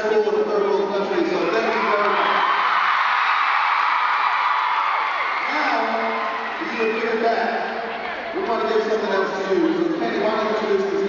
forward for third world countries, so thank you very much. Now, we need to bring it back. We want to give something else to you. So Kenny, why don't you introduce this